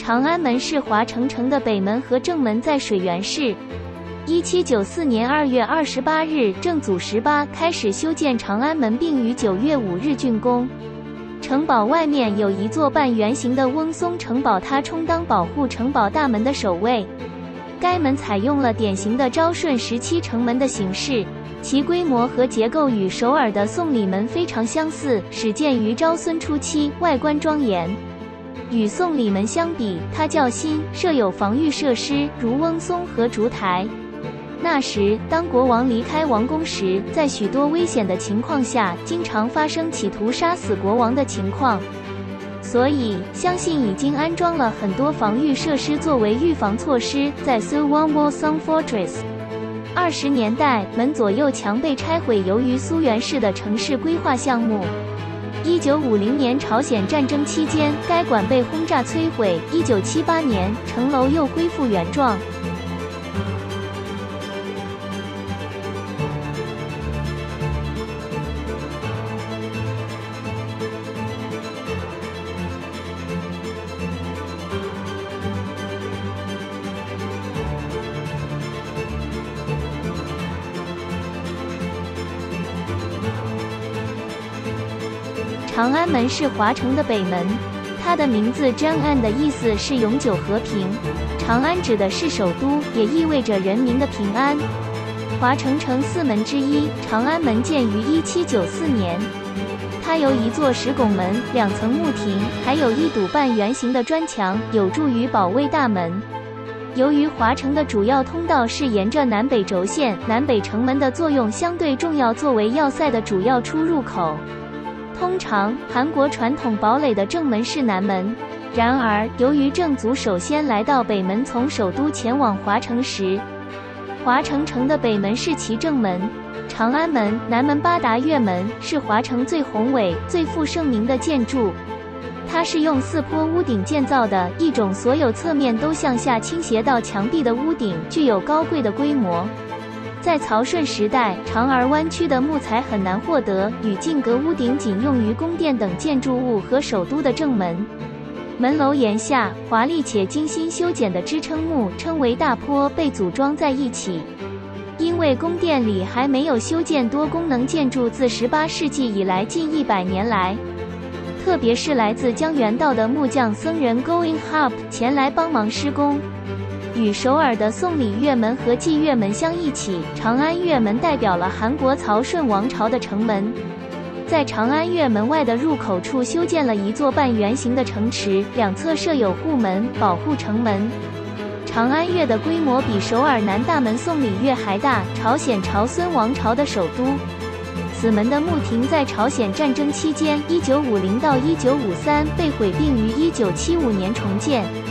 长安门是华城城的北门和正门，在水源市。1794年2月28日，正祖18开始修建长安门，并于9月5日竣工。城堡外面有一座半圆形的翁松城堡塔，充当保护城堡大门的守卫。该门采用了典型的昭顺时期城门的形式，其规模和结构与首尔的宋礼门非常相似，始建于昭孙初期，外观庄严。与宋礼门相比，它较新，设有防御设施，如翁松和烛台。那时，当国王离开王宫时，在许多危险的情况下，经常发生企图杀死国王的情况，所以相信已经安装了很多防御设施作为预防措施。在 Suwon Wolsong Fortress 20年代，门左右墙被拆毁，由于苏原市的城市规划项目。1950年朝鲜战争期间，该馆被轰炸摧毁。1978年，城楼又恢复原状。长安门是华城的北门，它的名字 Chang'an 的意思是永久和平。长安指的是首都，也意味着人民的平安。华城城四门之一，长安门建于1794年。它由一座石拱门、2层木亭，还有一堵半圆形的砖墙，有助于保卫大门。由于华城的主要通道是沿着南北轴线，南北城门的作用相对重要，作为要塞的主要出入口。通常，韩国传统堡垒的正门是南门。然而，由于正祖首先来到北门，从首都前往华城时，华城城的北门是其正门。长安门、南门八达月门是华城最宏伟、最负盛名的建筑。它是用4坡屋顶建造的，一种所有侧面都向下倾斜到墙壁的屋顶，具有高贵的规模。在曹顺时代，长而弯曲的木材很难获得，与径阁屋顶仅用于宫殿等建筑物和首都的正门。门楼檐下，华丽且精心修剪的支撑木称为大坡，被组装在一起。因为宫殿里还没有修建多功能建筑，自18世纪以来近100年来，特别是来自江原道的木匠僧人 Going Hop 前来帮忙施工。与首尔的宋礼月门和祭月门相一起，长安月门代表了韩国曹顺王朝的城门。在长安月门外的入口处修建了一座半圆形的城池，两侧设有护门，保护城门。长安月的规模比首尔南大门宋礼月还大，朝鲜朝孙王朝的首都。此门的木亭在朝鲜战争期间（1950到1953）被毁，并于1975年重建。